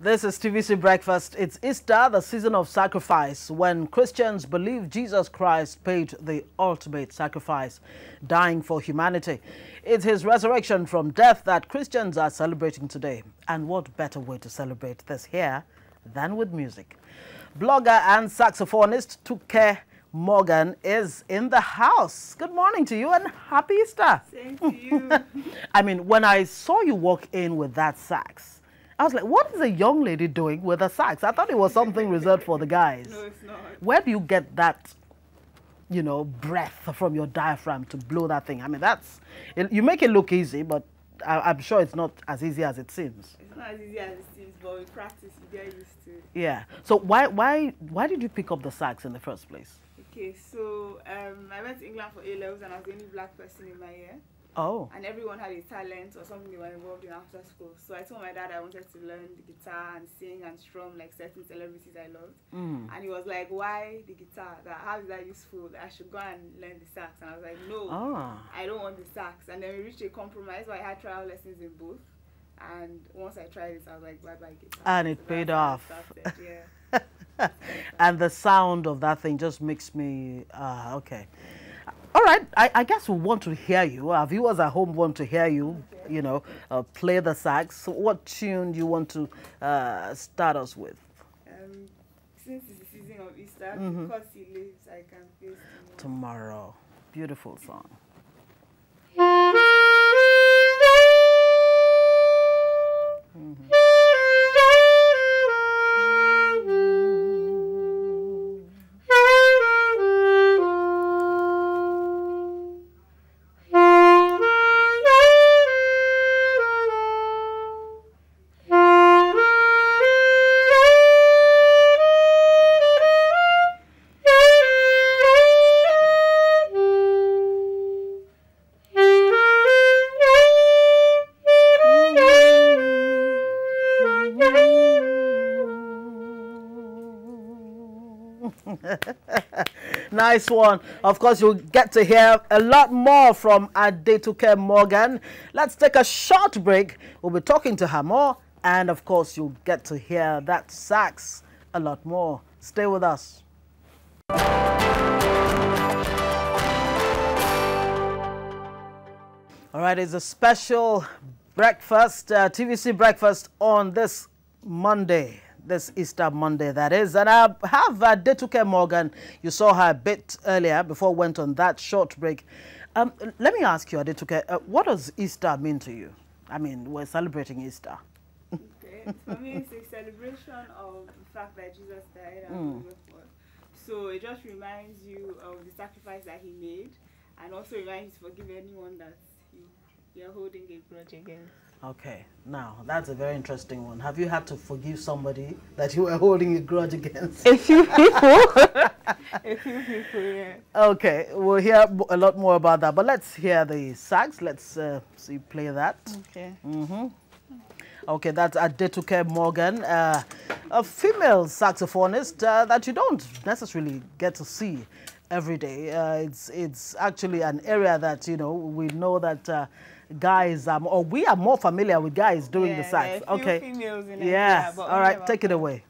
This is TVC Breakfast. It's Easter, the season of sacrifice, when Christians believe Jesus Christ paid the ultimate sacrifice, dying for humanity. It's his resurrection from death that Christians are celebrating today. And what better way to celebrate this here than with music? Blogger and saxophonist Adetuke Morgan is in the house. Good morning to you and happy Easter. Same to you. I mean, when I saw you walk in with that sax, I was like, what is a young lady doing with a sax? I thought it was something reserved for the guys. No, it's not. Where do you get that, you know, breath from your diaphragm to blow that thing? I mean, you make it look easy, but I'm sure it's not as easy as it seems. It's not as easy as it seems, but with practice, you get used to it. Yeah. So why did you pick up the sax in the first place? Okay, so I went to England for A-levels and I was the only black person in my year. Oh. And everyone had a talent or something they were involved in after school. So I told my dad I wanted to learn the guitar and sing and strum like certain celebrities I loved. And he was like, why the guitar? How is that useful? I should go and learn the sax. And I was like, no, I don't want the sax. And then we reached a compromise where I had trial lessons in both. And once I tried it, I was like, bye-bye guitar. And it paid off. Yeah. And the sound of that thing just makes me, okay. All right, I guess we want to hear you. Our viewers at home want to hear you, okay. You know, play the sax. So what tune do you want to start us with? Since it's the season of Easter, because he lives, I can face tomorrow. Beautiful song. Nice one. Of course, you'll get to hear a lot more from Adetuke Morgan. Let's take a short break. We'll be talking to her more. And of course, you'll get to hear that sax a lot more. Stay with us. All right, it's a special breakfast, TVC breakfast on this Monday. This Easter Monday, that is. And I have Adetuke Morgan. You saw her a bit earlier before we went on that short break. Let me ask you, Adetuke, what does Easter mean to you? I mean, we're celebrating Easter. Okay. For me, it's a celebration of the fact that Jesus died and rose again. So it just reminds you of the sacrifice that he made, and also reminds you to forgive anyone that you're holding a grudge against. Okay, now that's a very interesting one. Have you had to forgive somebody that you were holding a grudge against? A few people. A few people, yeah. Okay, we'll hear a lot more about that. But let's hear the sax. Let's see, play that. Okay. Okay, that's Adetuke Morgan, a female saxophonist that you don't necessarily get to see every day. It's actually an area that, you know, we know that guys or we are more familiar with guys doing the sax. Okay. Females in yes. All right, take it away.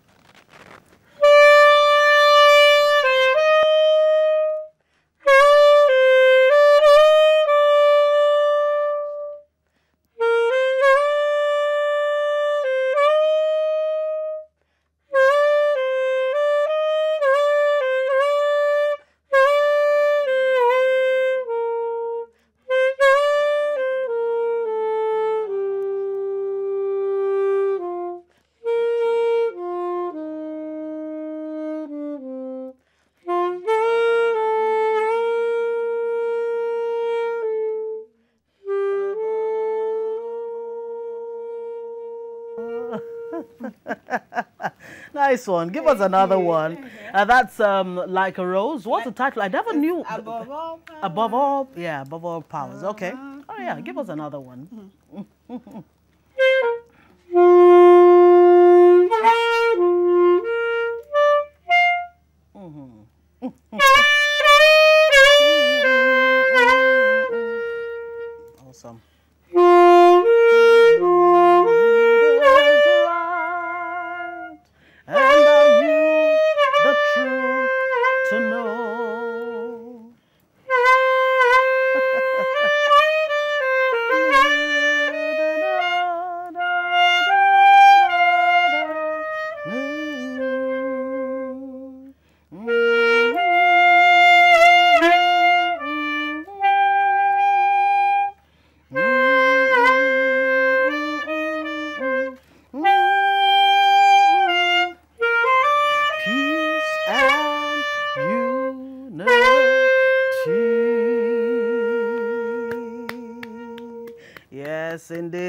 Nice one. Give us another one. That's Like a Rose. What's the title? I never knew. Above all powers. Above all, yeah, above all powers. Okay. Oh yeah, give us another one. Awesome.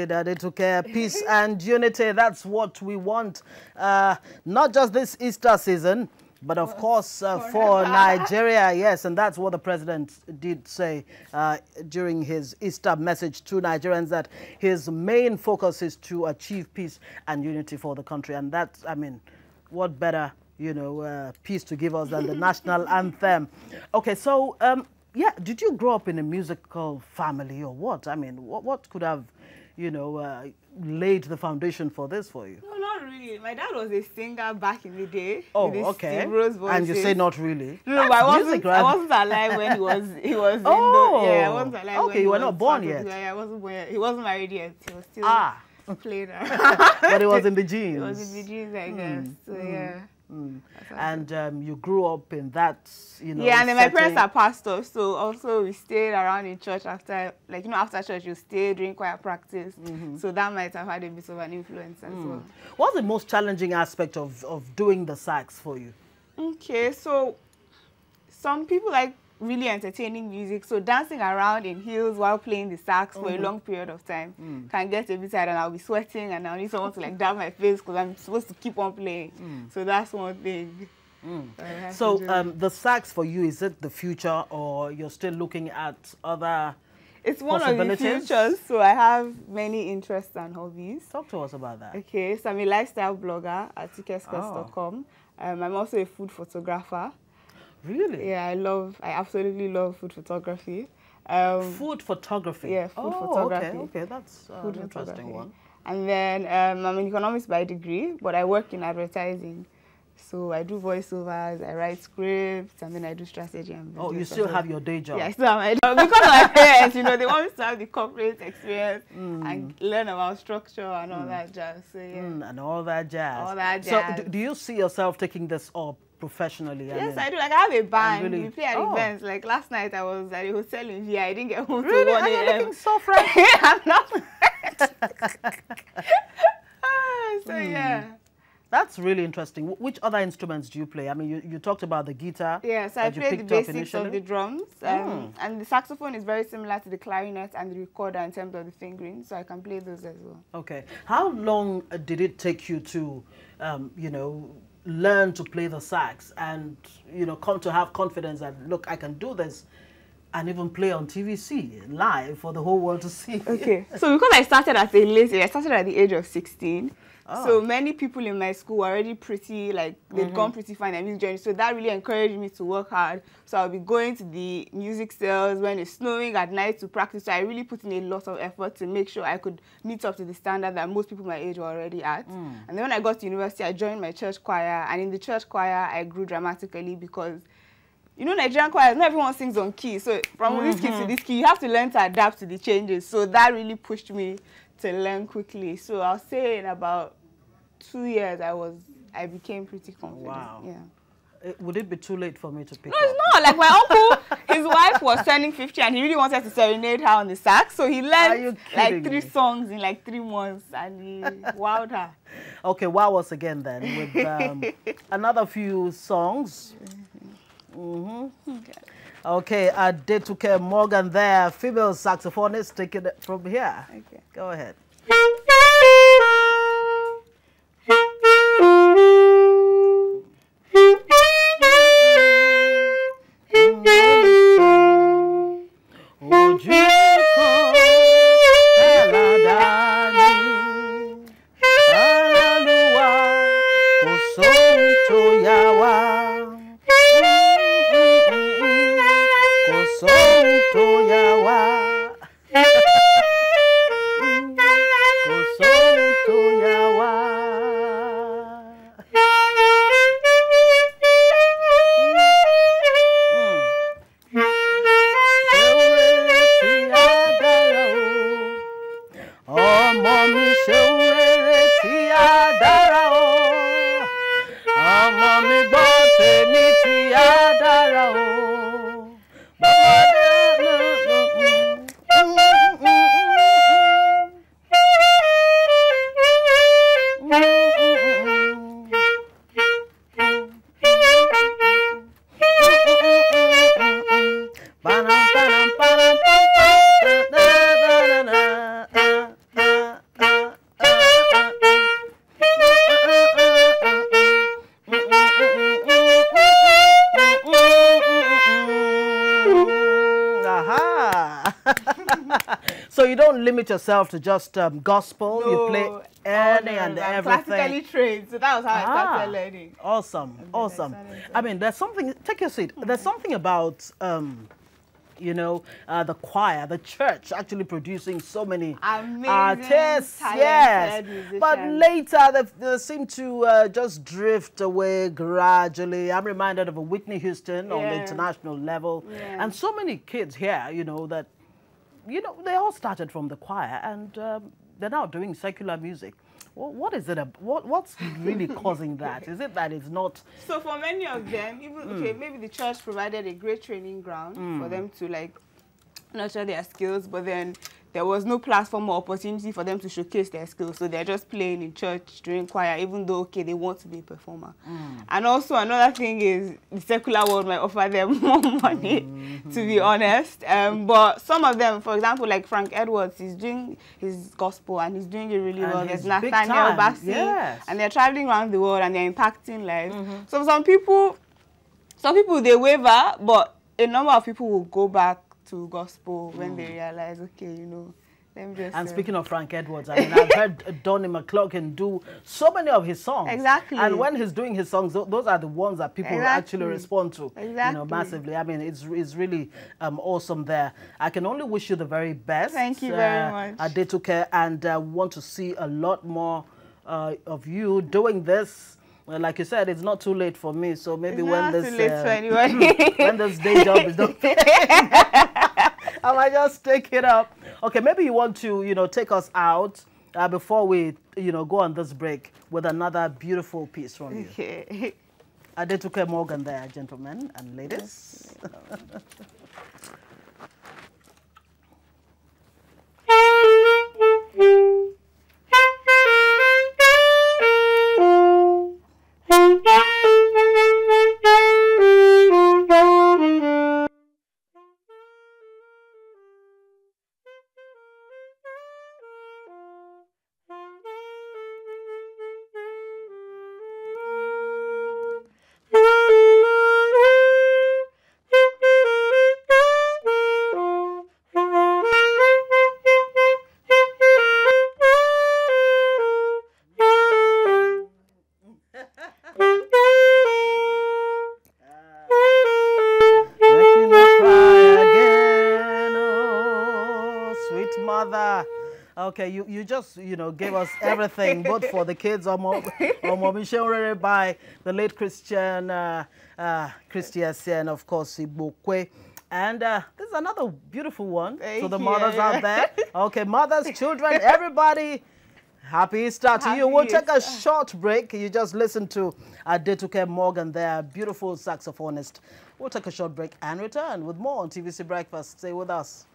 indeed. They took care. Peace and unity. That's what we want. Not just this Easter season, but of course for Nigeria. Yes, and that's what the president did say during his Easter message to Nigerians, that his main focus is to achieve peace and unity for the country. And that's, I mean, what better, you know, peace to give us than the national anthem. Okay, so yeah, did you grow up in a musical family or what? I mean, what could have, you know, laid the foundation for this for you? No, not really. My dad was a singer back in the day. Oh, okay. And you say not really? No, but I wasn't alive when he was oh, in the, yeah, I wasn't alive okay, when you were not born yet. Yeah, I wasn't born yet. He wasn't married yet. He was still playing But it was in the genes. It was in the genes, I guess. So, yeah. And you grew up in that, you know. Yeah, and then my parents are pastors, so also we stayed around in church after, like, you know, after church you stay during choir practice. So that might have had a bit of an influence as well. What's the most challenging aspect of doing the sax for you? Okay, so some people like really entertaining music, so dancing around in heels while playing the sax for a long period of time can get a bit tired, and I'll be sweating and I'll need someone to like dab my face because I'm supposed to keep on playing. So that's one thing. So the sax for you, is it the future, or you're still looking at other It's one of the futures, so I have many interests and hobbies. Talk to us about that. Okay, so I'm a lifestyle blogger at ticketsquest.com. I'm also a food photographer. Really? Yeah, I absolutely love food photography. Food photography? Yeah, food photography. Okay, that's an interesting one. And then I'm an economics by degree, but I work in advertising. So I do voiceovers, I write scripts, and then I do strategy and business. Oh, you still have your day job? Yeah, I still have my job. Because of my parents, you know, they want me to have the corporate experience and learn about structure and all that jazz. So, yeah. And all that jazz. All that jazz. So do you see yourself taking this up professionally? Yes, I do. Like, I have a band. Really? We play at events. Like, last night I was at a hotel in VI. I didn't get home really? till 1 a.m. Are you looking so fresh? I'm not So, yeah. That's really interesting. Which other instruments do you play? I mean, you talked about the guitar. Yeah, so I play the basics of the drums. And the saxophone is very similar to the clarinet and the recorder in terms of the fingering, so I can play those as well. Okay. How long did it take you to, you know, learn to play the sax and, you know, come to have confidence that, look, I can do this and even play on TVC live for the whole world to see? Okay. So because I started at a late age, I started at the age of 16. So many people in my school were already pretty, like, they'd gone pretty far in their music journey. So that really encouraged me to work hard. So I'll be going to the music sales when it's snowing at night to practice. So I really put in a lot of effort to make sure I could meet up to the standard that most people my age were already at. And then when I got to university, I joined my church choir. And in the church choir, I grew dramatically because, you know, Nigerian choirs, not everyone sings on key. So from this key to this key, you have to learn to adapt to the changes. So that really pushed me to learn quickly. So I'll say in about 2 years, I became pretty confident. Wow. Yeah. Would it be too late for me to pick up? No, it's not. Like, my uncle, his wife was turning 50 and he really wanted to serenade her on the sax. So he learned like 3 songs in like 3 months and he wowed her. Okay, wow us again then with another few songs. Okay, Adetuke Morgan there, female saxophonist, taking it from here. Okay. Go ahead. you don't limit yourself to just gospel. No, you play any and I'm everything. classically trained, so that was how I started learning. Awesome, awesome. I mean, there's something. Take your seat. There's something about you know, the choir, the church actually producing so many amazing artists. Yes, musicians. But later they seem to just drift away gradually. I'm reminded of a Whitney Houston on the international level, and so many kids here, you know, that, you know, they all started from the choir and they're now doing secular music. What is it? What's really causing that? Is it that it's not? So for many of them, even okay, maybe the church provided a great training ground for them to like nurture their skills, but then there was no platform or opportunity for them to showcase their skills. So they're just playing in church, doing choir, even though, okay, they want to be a performer. And also another thing is the secular world might offer them more money, to be honest. But some of them, for example, like Frank Edwards, he's doing his gospel and he's doing it really well. There's Nathaniel Bassey, and they're traveling around the world and they're impacting lives. So some people, they waver, but a number of people will go back to gospel when they realize, okay, you know, let me just... And speaking of Frank Edwards, I mean, I've heard Donnie McClurkin do so many of his songs. Exactly. And when he's doing his songs, those are the ones that people actually respond to, you know, massively. I mean, it's really awesome there. I can only wish you the very best. Thank you very much. Adetuke, and want to see a lot more of you doing this. Well, like you said, it's not too late for me, so maybe when this when this day job is done, I might just take it up. Okay, maybe you want to, you know, take us out before we, you know, go on this break with another beautiful piece from you. Okay. Adetuke Morgan there, gentlemen and ladies. Okay, you just, you know, gave us everything, both for the kids or by the late Christian and of course Ibokwe. And this is another beautiful one. So the mothers out there. Okay, mothers, children, everybody, happy Easter to you. We'll take a short break. You just listen to Adetuke Morgan there, beautiful saxophonist. We'll take a short break and return with more on TVC Breakfast. Stay with us.